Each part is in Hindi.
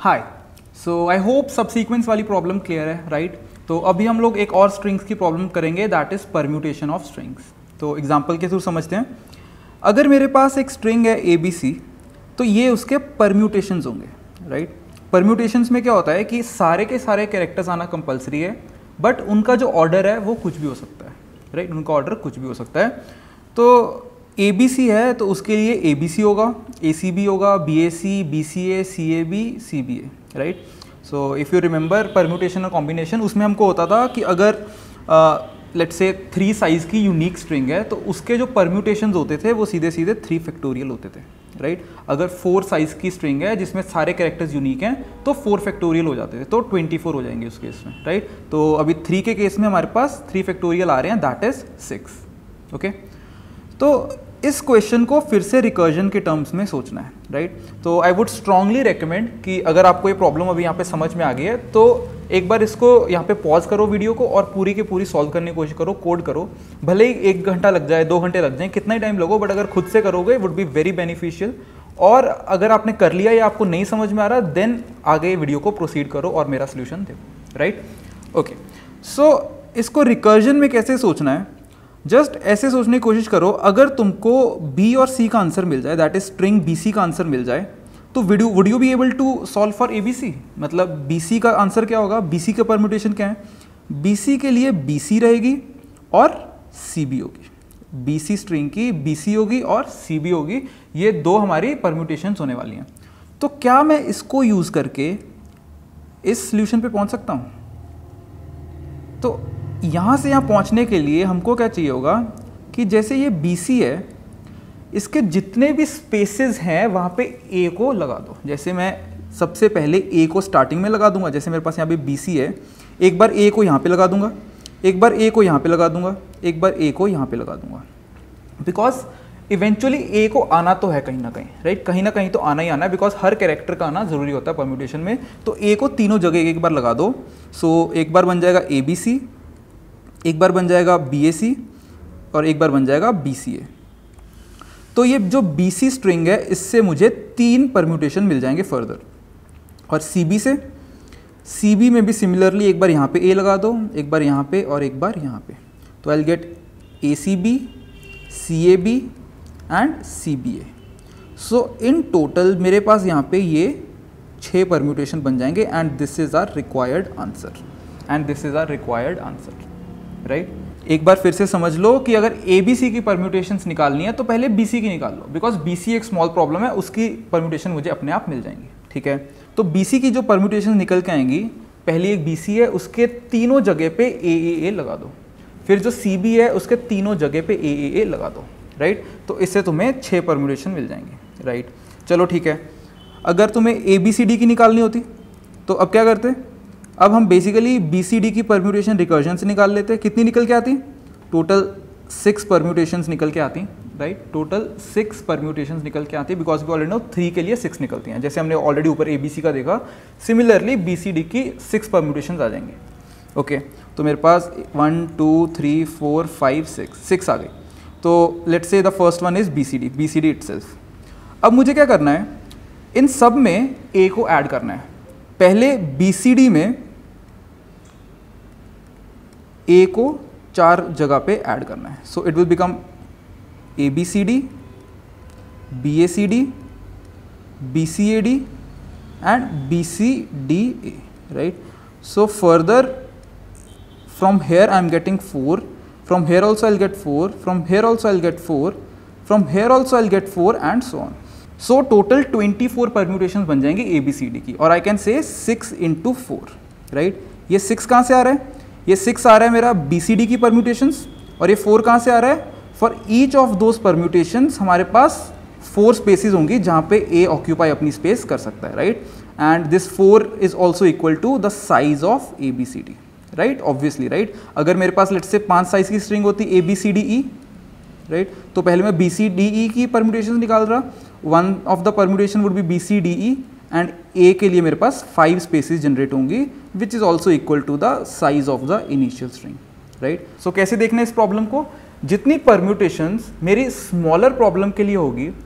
हाय, सो आई होप सब सीक्वेंस वाली प्रॉब्लम क्लियर है, राइट? तो अभी हम लोग एक और स्ट्रिंग्स की प्रॉब्लम करेंगे, that is permutation of strings. तो एग्जांपल के थ्रू समझते हैं। अगर मेरे पास एक स्ट्रिंग है ABC, तो ये उसके परम्यूटेशंस होंगे, राइट? परम्यूटेशंस में क्या होता है कि सारे के सारे कैरेक्टर्स आना कंपलसरी है, बट उनका जो ऑर्डर है वो कुछ भी हो सकता है, राइट? उनका ऑर्डर कुछ भी हो सकता है। तो ABC है तो उसके लिए ABC होगा, ACB होगा, BAC, BCA, CAB, CBA, right? So if you remember permutation और कॉम्बिनेशन, उसमें हमको होता था कि अगर लेट्स से 3 साइज़ की यूनिक स्ट्रिंग है तो उसके जो परम्यूटेशंस होते थे वो सीधे सीधे 3 फैक्टोरियल होते थे, राइट? अगर 4 साइज़ की स्ट्रिंग है जिसमें सारे कैरेक्टर्स यूनिक हैं तो 4 फैक्टोरियल हो जाते थे, तो 24 हो जाएंगे उस केस में, राइट? तो अभी 3 के केस में हमारे पास 3 फैक्टोरियल आ रहे हैं, दैट इज़ 6, ओके? तो इस क्वेश्चन को फिर से रिकर्जन के टर्म्स में सोचना है, राइट? तो आई वुड स्ट्रांगली रेकमेंड कि अगर आपको ये प्रॉब्लम अभी यहाँ पे समझ में आ गई है तो एक बार इसको यहाँ पे पॉज करो वीडियो को और पूरी की पूरी सॉल्व करने की कोशिश करो, कोड करो। भले ही 1 घंटा लग जाए, 2 घंटे लग जाए, कितना ही टाइम लगो, बट अगर खुद से करोगे वुड बी वेरी बेनिफिशियल। और अगर आपने कर लिया या आपको नहीं समझ में आ रहा, देन आगे वीडियो को प्रोसीड करो और मेरा सोल्यूशन देखो, राइट? ओके, सो इसको रिकर्जन में कैसे सोचना है, जस्ट ऐसे सोचने की कोशिश करो। अगर तुमको B और C का आंसर मिल जाए, दैट इज स्ट्रिंग BC का आंसर मिल जाए, तो would you be able to solve for ABC? मतलब BC का आंसर क्या होगा, BC का परम्यूटेशन क्या है? BC के लिए BC रहेगी और CB होगी। BC स्ट्रिंग की BC होगी और CB होगी, ये 2 हमारी परम्यूटेशंस होने वाली हैं। तो क्या मैं इसको यूज़ करके इस सोल्यूशन पे पहुंच सकता हूँ? तो यहाँ से यहाँ पहुँचने के लिए हमको क्या चाहिए होगा कि जैसे ये BC है, इसके जितने भी स्पेसेस हैं वहाँ पे A को लगा दो। जैसे मैं सबसे पहले A को स्टार्टिंग में लगा दूंगा, जैसे मेरे पास यहाँ पे BC है, एक बार A को यहाँ पे लगा दूंगा, एक बार A को यहाँ पे लगा दूंगा, एक बार A को यहाँ पे लगा दूंगा। बिकॉज इवेंचुअली A को आना तो है कहीं ना कहीं, राइट? कहीं ना कहीं तो आना ही आना है, बिकॉज हर कैरेक्टर का आना जरूरी होता है परम्यूटेशन में। तो A को तीनों जगह एक बार लगा दो। सो एक बार बन जाएगा ABC, एक बार बन जाएगा BAC और एक बार बन जाएगा BCA। तो ये जो BC स्ट्रिंग है इससे मुझे 3 परम्यूटेशन मिल जाएंगे फर्दर। और CB से, CB में भी सिमिलरली एक बार यहाँ पे A लगा दो, एक बार यहाँ पे और एक बार यहाँ पे, तो I will get ACB, CAB and CBA। So in total मेरे पास यहाँ पे ये 6 परम्यूटेशन बन जाएंगे and this is our required answer, and this is our required answer, right? एक बार फिर से समझ लो कि अगर ABC की परम्यूटेशंस निकालनी है तो पहले BC की निकाल लो, बिकॉज BC एक स्मॉल प्रॉब्लम है, उसकी परम्यूटेशन मुझे अपने आप मिल जाएंगी, ठीक है? तो BC की जो परम्यूटेशन निकल के आएंगी, पहली एक BC है उसके तीनों जगह पे AAA लगा दो, फिर जो CB है उसके तीनों जगह पे AAA लगा दो, राइट? तो इससे तुम्हें 6 परम्यूटेशन मिल जाएंगे, राइट? चलो ठीक है। अगर तुम्हें ABCD की निकालनी होती तो अब क्या करते? अब हम बेसिकली BCD की परम्यूटेशन रिकर्जन से निकाल लेते हैं। कितनी निकल के आती? टोटल 6 परम्यूटेशंस निकल के आती, राइट? टोटल 6 परम्यूटेशंस निकल के आती है, बिकॉज वी ऑलरेडी नो 3 के लिए 6 निकलती हैं। जैसे हमने ऑलरेडी ऊपर ABC का देखा, सिमिलरली BCD की 6 परम्यूटेशंस आ जाएंगे, ओके? तो मेरे पास 1 2 3 4 5 6 आ गई। तो let's say the first one is BCD itself. अब मुझे क्या करना है, इन सब में A को ऐड करना है। पहले BCD में A को 4 जगह पे ऐड करना है। So it will become ABCD, BACD, BCAD and BCDA, right? So further from here I am getting 4, from here also I'll get 4, from here also I'll get 4, from here also I'll get 4 and so on. So total 24 permutations बन जाएंगी ABCD की, और I can say 6 into 4, right? ये 6 कहाँ से आ रहा है? ये 6 आ रहा है मेरा BCD की permutations, और ये 4 कहाँ से आ रहा है? For each of those permutations हमारे पास 4 spaces होंगी जहाँ पे A occupy अपनी space कर सकता है, right? And this 4 is also equal to the size of ABCD, right? Obviously, right? अगर मेरे पास लेट्स से 5 साइज की स्ट्रिंग होती ABCDE, राइट? तो पहले मैं BCDE की परम्यूटेशन निकाल रहा, one of the permutation would be BCDE and A के लिए मेरे पास 5 स्पेसिस जनरेट होंगी, which is also equal to the size of the initial string, right? So कैसे देखना है इस प्रॉब्लम को? जितनी परम्यूटेशंस मेरी स्मॉलर प्रॉब्लम के लिए होगी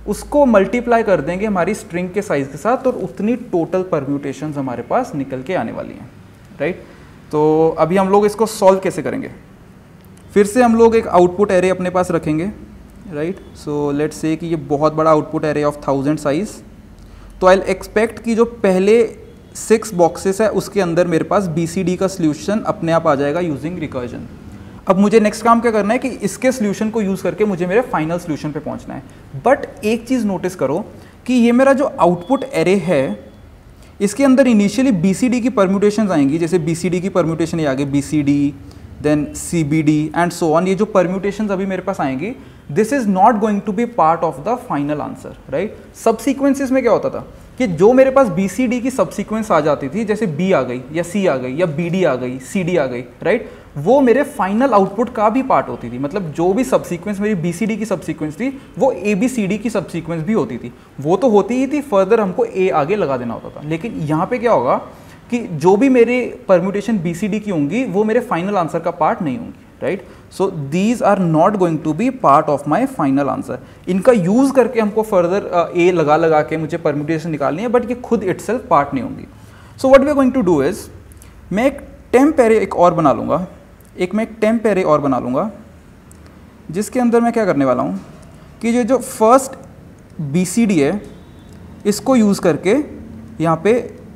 उसको मल्टीप्लाई कर देंगे हमारी स्ट्रिंग के साइज़ के साथ और उतनी टोटल परम्यूटेशंस हमारे पास निकल के आने वाली हैं, राइट। तो अभी हम लोग इसको सॉल्व कैसे करेंगे, फिर से हम लोग एक आउटपुट एरे अपने पास रखेंगे, राइट। सो लेट्स से कि ये बहुत बड़ा आउटपुट एरे ऑफ 1000 साइज़, तो आई एक्सपेक्ट कि जो पहले 6 बॉक्सेस है उसके अंदर मेरे पास BCD का सोल्यूशन अपने आप आ जाएगा यूजिंग रिकर्जन। अब मुझे नेक्स्ट काम क्या करना है कि इसके सोल्यूशन को यूज़ करके मुझे मेरे फाइनल सोल्यूशन पे पहुंचना है। बट एक चीज़ नोटिस करो कि ये मेरा जो आउटपुट एरे है इसके अंदर इनिशियली BCD की परम्यूटेशंस आएंगी, जैसे BCD की परम्यूटेशन ये आगे BCD then CBD and so on. ये जो परम्यूटेशंस अभी मेरे पास आएंगी this is not going to be part of the final answer, right. Subsequences में क्या होता था कि जो मेरे पास BCD की सबसीक्वेंस आ जाती थी, जैसे B आ गई या C आ गई या BD आ गई CD आ गई, राइट, वो मेरे फाइनल आउटपुट का भी पार्ट होती थी। मतलब जो भी सबसीक्वेंस मेरी BCD की सबसीक्वेंस थी वो ABCD की सबसीक्वेंस भी होती थी, वो तो होती ही थी, फर्दर हमको A आगे लगा देना होता था। लेकिन यहाँ पे क्या होगा कि जो भी मेरे परम्यूटेशन BCD की होंगी वो मेरे फाइनल आंसर का पार्ट नहीं होंगी, right. So these are not going to be part of my final answer. इनका यूज़ करके हमको फर्दर A लगा के मुझे परम्यूटेशन निकालनी है, बट ये खुद इटसेल्फ पार्ट नहीं होंगी। So what we are going to do is, मैं एक टेम्प एरे एक और बना लूँगा, टेम्प एरे और बना लूँगा, जिसके अंदर मैं क्या करने वाला हूँ कि ये जो फर्स्ट BCD है इसको यूज़ करके यहाँ पे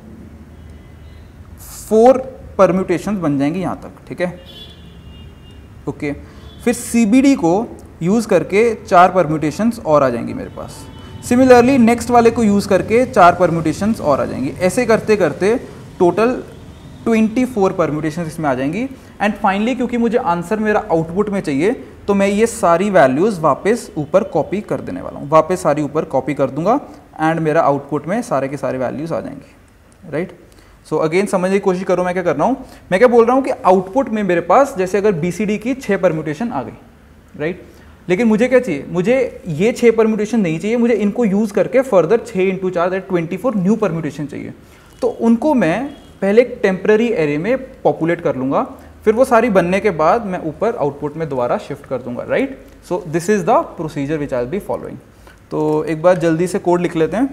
4 परम्यूटेशंस बन जाएंगी यहाँ तक, ठीक है, ओके। फिर CBD को यूज़ करके 4 परम्यूटेशंस और आ जाएंगी मेरे पास। सिमिलरली नेक्स्ट वाले को यूज़ करके 4 परम्यूटेशंस और आ जाएंगी। ऐसे करते करते टोटल 24 परम्यूटेशंस इसमें आ जाएंगी। एंड फाइनली क्योंकि मुझे आंसर मेरा आउटपुट में चाहिए तो मैं ये सारी वैल्यूज़ वापस ऊपर कॉपी कर देने वाला हूँ, वापस सारी ऊपर कॉपी कर दूंगा एंड मेरा आउटपुट में सारे के सारे वैल्यूज़ आ जाएंगे, राइट। सो अगेन समझने की कोशिश करो मैं क्या कर रहा हूँ। मैं क्या बोल रहा हूँ कि आउटपुट में मेरे पास जैसे अगर BCD की 6 परम्यूटेशन आ गई, राइट, लेकिन मुझे क्या चाहिए, मुझे ये 6 परम्यूटेशन नहीं चाहिए, मुझे इनको यूज़ करके फर्दर 6 × 4 दैट 24 न्यू परम्यूटेशन चाहिए। तो उनको मैं पहले एक टेम्पररी एरे में पॉपुलेट कर लूँगा, फिर वो सारी बनने के बाद मैं ऊपर आउटपुट में दोबारा शिफ्ट कर दूंगा, right. So this is the procedure which I will be following. तो एक बार जल्दी से कोड लिख लेते हैं।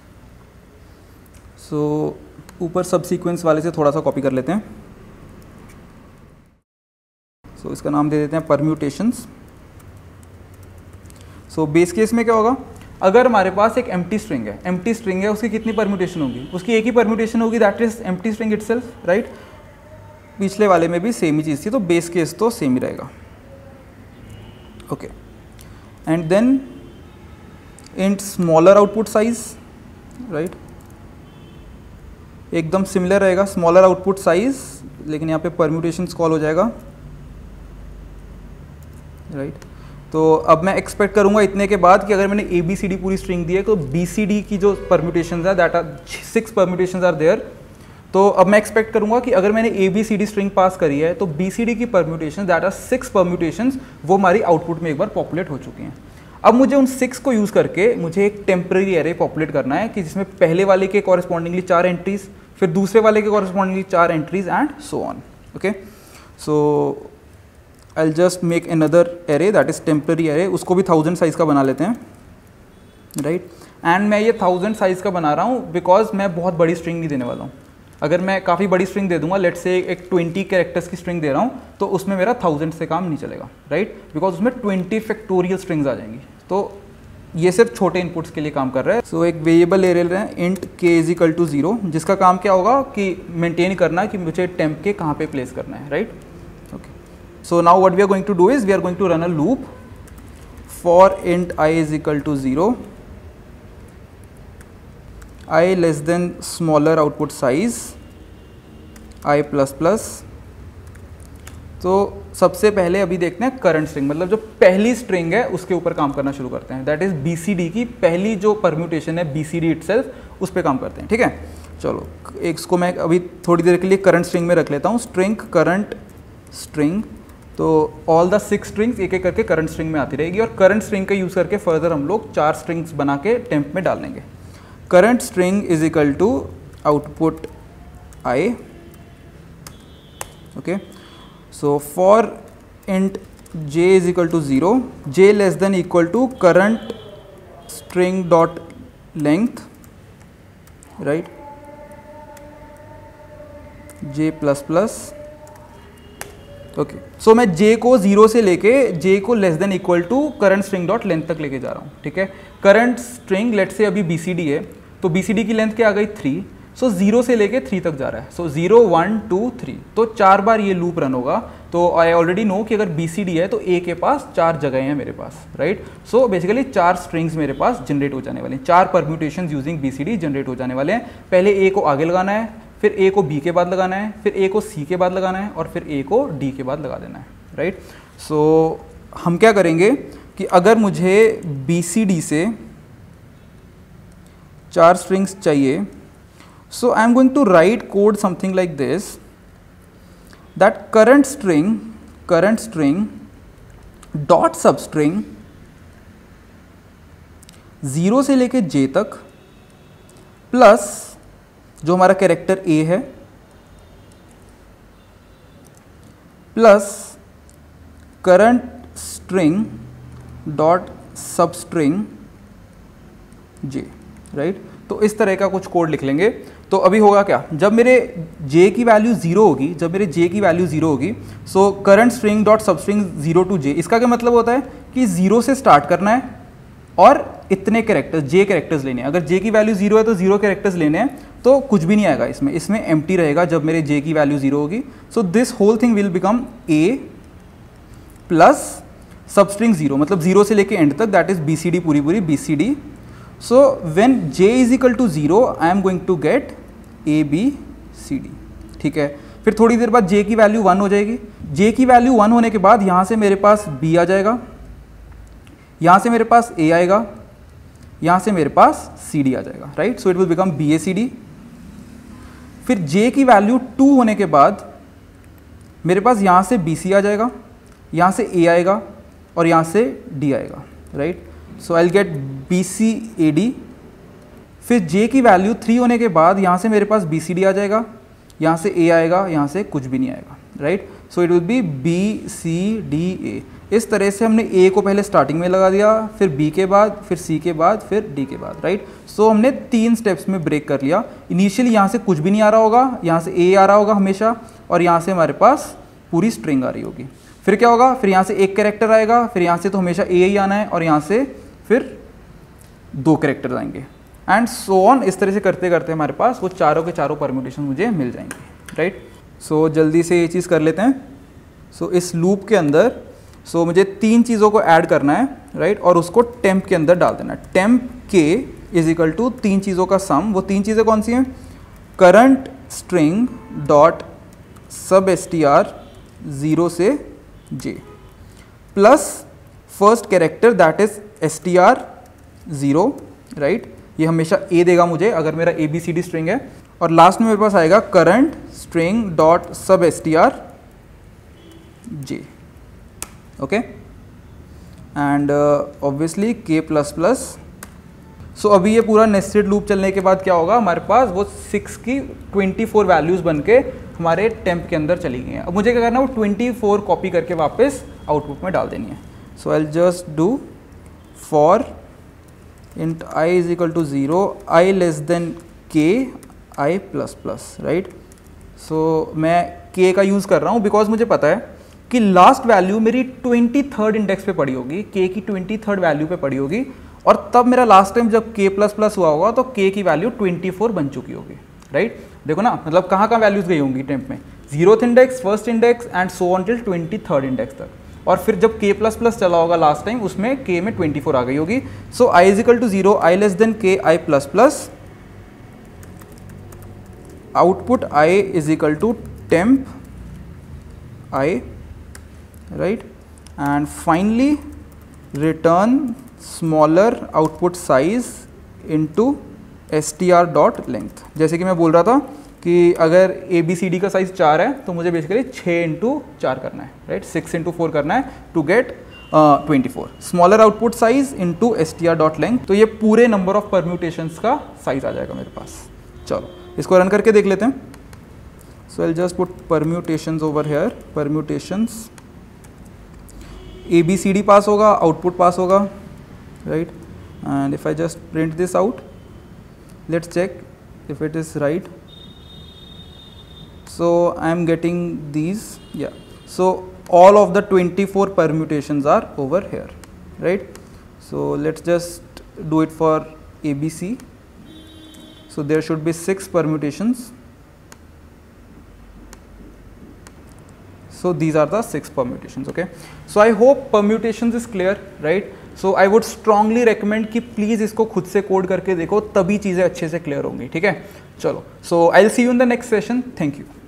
सो ऊपर सब सीक्वेंस वाले से थोड़ा सा कॉपी कर लेते हैं। सो इसका नाम दे देते हैं परम्यूटेशंस। सो बेस केस में क्या होगा, अगर हमारे पास एक एम्प्टी स्ट्रिंग है, उसकी कितनी परम्यूटेशन होगी, उसकी एक ही परम्यूटेशन होगी, that is empty string itself, right. पिछले वाले में भी सेम ही चीज़ थी, तो बेस केस तो सेम ही रहेगा, okay. And then int smaller output size, right, एकदम सिमिलर रहेगा, स्मॉलर आउटपुट साइज, लेकिन यहाँ पे परम्यूटेशंस कॉल हो जाएगा, राइट। तो अब मैं एक्सपेक्ट करूंगा इतने के बाद कि अगर मैंने ABCD पूरी स्ट्रिंग दी है तो BCD की जो परम्यूटेशंस है that are 6 permutations are there. तो अब मैं एक्सपेक्ट करूंगा कि अगर मैंने ABCD स्ट्रिंग पास करी है तो BCD की परम्यूटेशंस दैट आर 6 परम्यूटेशंस वो हमारी आउटपुट में एक बार पॉपुलेट हो चुकी हैं। अब मुझे उन 6 को यूज़ करके मुझे एक टेम्पररी एरे पॉपुलेट करना है कि जिसमें पहले वाले के कॉरेस्पॉन्डिंगली 4 एंट्रीज, फिर दूसरे वाले के correspondingly 4 entries and so on, okay. So I'll just make another array that is temporary array, उसको भी 1000 साइज़ का बना लेते हैं, राइट। एंड मैं ये 1000 साइज़ का बना रहा हूँ बिकॉज मैं बहुत बड़ी स्ट्रिंग नहीं देने वाला हूँ। अगर मैं काफ़ी बड़ी स्ट्रिंग दे दूंगा, लेट्स से एक 20 कैरेक्टर्स की स्ट्रिंग दे रहा हूँ, तो उसमें मेरा 1000 से काम नहीं चलेगा, राइट, बिकॉज उसमें 20 फैक्टोरियल स्ट्रिंग्स आ जाएंगी। तो ये सिर्फ छोटे इनपुट्स के लिए काम कर रहा है। सो एक वेरिएबल ले रहे हैं इंट k = 0, जिसका काम क्या होगा कि मेंटेन करना कि मुझे टेम्प के कहाँ पे प्लेस करना है, right. So now what we are going to do is we are going to run a loop for int I = 0, I less than smaller output size I ++। तो सबसे पहले अभी देखते हैं करंट स्ट्रिंग, मतलब जो पहली स्ट्रिंग है उसके ऊपर काम करना शुरू करते हैं, दैट इज BCD की पहली जो परम्यूटेशन है BCD इटसेल्फ, उस पर काम करते हैं, ठीक है। चलो इसको मैं अभी थोड़ी देर के लिए करंट स्ट्रिंग में रख लेता हूँ, स्ट्रिंग करंट स्ट्रिंग। तो ऑल द 6 स्ट्रिंग्स एक एक करके करंट स्ट्रिंग में आती रहेगी और करंट स्ट्रिंग का यूज़ करके फर्दर हम लोग 4 स्ट्रिंग्स बना के टेम्प में डाल देंगे। Current string is equal to output I, okay. So for int j = 0, j <= current string dot length, right, j plus plus. Okay, so मैं j को 0 से लेके j को less than equal to current string dot length तक लेके जा रहा हूँ। ठीक है, करंट स्ट्रिंग लेट से अभी BCD है, तो BCD की लेंथ क्या आ गई 3, सो 0 से लेके 3 तक जा रहा है। सो 0 1 2 3, तो 4 बार ये लूप रन होगा। तो आई ऑलरेडी नो कि अगर BCD है तो A के पास 4 जगह हैं मेरे पास, राइट। सो बेसिकली 4 स्ट्रिंग्स मेरे पास जनरेट हो जाने वाले हैं, 4 परम्यूटेशन यूजिंग BCD जनरेट हो जाने वाले हैं। पहले A को आगे लगाना है, फिर A को B के बाद लगाना है, फिर A को C के बाद लगाना है, और फिर A को D के बाद लगा देना है, राइट। सो हम क्या करेंगे कि अगर मुझे BCD से 4 स्ट्रिंग्स चाहिए, so I am going to write code something like this, that current string dot substring 0 से लेके j तक प्लस जो हमारा कैरेक्टर a है plus current string dot substring j, right. तो इस तरह का कुछ कोड लिख लेंगे। तो अभी होगा क्या, जब मेरे j की वैल्यू 0 होगी, जब मेरे j की वैल्यू 0 होगी, so current string dot substring 0 to j, इसका क्या मतलब होता है कि 0 से स्टार्ट करना है और इतने कैरेक्टर्स j कैरेक्टर्स लेने हैं। अगर j की वैल्यू 0 है तो 0 कैरेक्टर्स लेने हैं, तो कुछ भी नहीं आएगा इसमें एम्प्टी रहेगा जब मेरे j की वैल्यू 0 होगी। So this whole thing will become a plus substring 0, मतलब 0 से लेके एंड तक, दैट इज BCD, पूरी BCD। So when j is equal to 0, I am going to get A B C D। ठीक है, फिर थोड़ी देर बाद j की वैल्यू 1 हो जाएगी। j की वैल्यू 1 होने के बाद यहाँ से मेरे पास B आ जाएगा, यहाँ से मेरे पास A आएगा, यहाँ से मेरे पास C D आ जाएगा, right. So it will become B A C D। फिर j की वैल्यू 2 होने के बाद मेरे पास यहाँ से B C आ जाएगा, यहाँ से A आएगा और यहाँ से D आएगा, right. So I will get BCAD। फिर j की वैल्यू 3 होने के बाद यहाँ से मेरे पास BCD आ जाएगा, यहाँ से A आएगा, यहाँ से कुछ भी नहीं आएगा, right. So it will be BCDA। इस तरह से हमने A को पहले स्टार्टिंग में लगा दिया, फिर B के बाद, फिर C के बाद, फिर D के बाद, राइट। सो हमने 3 स्टेप्स में ब्रेक कर लिया। इनिशियली यहाँ से कुछ भी नहीं आ रहा होगा, यहाँ से A आ रहा होगा हमेशा, और यहाँ से हमारे पास पूरी स्ट्रिंग आ रही होगी। फिर क्या होगा, फिर यहाँ से एक कैरेक्टर आएगा, फिर यहाँ से तो हमेशा A ही आना है, और यहाँ से फिर 2 कैरेक्टर आएंगे, एंड सो ऑन। इस तरह से करते करते हमारे पास वो चारों के चारों परम्यूटेशन मुझे मिल जाएंगे, राइट। सो जल्दी से ये चीज़ कर लेते हैं। सो इस लूप के अंदर मुझे 3 चीज़ों को ऐड करना है, राइट, और उसको टेम्प के अंदर डाल देना है। Temp k is equal to 3 चीज़ों का सम। वो 3 चीज़ें कौन सी हैं, current string dot sub str 0 से j plus first character that is str 0, right. ये हमेशा A देगा मुझे अगर मेरा ABCD स्ट्रिंग है, और लास्ट में मेरे पास आएगा current string dot sub str j, okay, and obviously k plus plus. सो अभी ये पूरा नेस्टेड लूप चलने के बाद क्या होगा, हमारे पास वो 6 की 24 वैल्यूज बन के हमारे टेम्प के अंदर चली गई हैं। अब मुझे क्या करना है, वो 24 कॉपी करके वापस आउटपुट में डाल देनी है। So I will just do for int I is equal to 0, I less than k I plus plus, right. So मैं k का यूज़ कर रहा हूँ बिकॉज मुझे पता है कि लास्ट वैल्यू मेरी 23rd इंडेक्स पे पड़ी होगी, k की 23rd वैल्यू पे पड़ी होगी, और तब मेरा लास्ट टाइम जब k प्लस प्लस हुआ होगा तो k की वैल्यू 24 बन चुकी होगी, राइट। देखो ना, मतलब कहाँ कहाँ वैल्यूज गई होंगी टेम्प में, 0th index, first index and so on till 23rd index तक। और फिर जब k प्लस प्लस चला होगा लास्ट टाइम, उसमें k में 24 आ गई होगी। So i is equal to 0, I less than k I plus plus, output I is equal to temp I, right, and finally return smaller output size into str dot length. जैसे कि मैं बोल रहा था कि अगर ABCD का साइज 4 है तो मुझे बेसिकली 6 इंटू 4 करना है, राइट, 6 इंटू 4 करना है to get 24 smaller output size into str dot length. तो ये पूरे नंबर ऑफ परम्यूटेशंस का साइज आ जाएगा मेरे पास। चलो इसको रन करके देख लेते हैं। So I just put permutations over here, permutations, ABCD पास होगा, आउटपुट पास होगा, right, and if I just print this out, let's check if it is right. So I am getting these, yeah. So all of the 24 permutations are over here, right? So let's just do it for ABC. So there should be 6 permutations. So these are the 6 permutations, okay? So I hope permutations is clear, right? So I would strongly recommend कि please इसको खुद से कोड करके देखो, तभी चीज़ें अच्छे से क्लियर होंगी, ठीक है? चलो, so I'll see you in the next session. Thank you.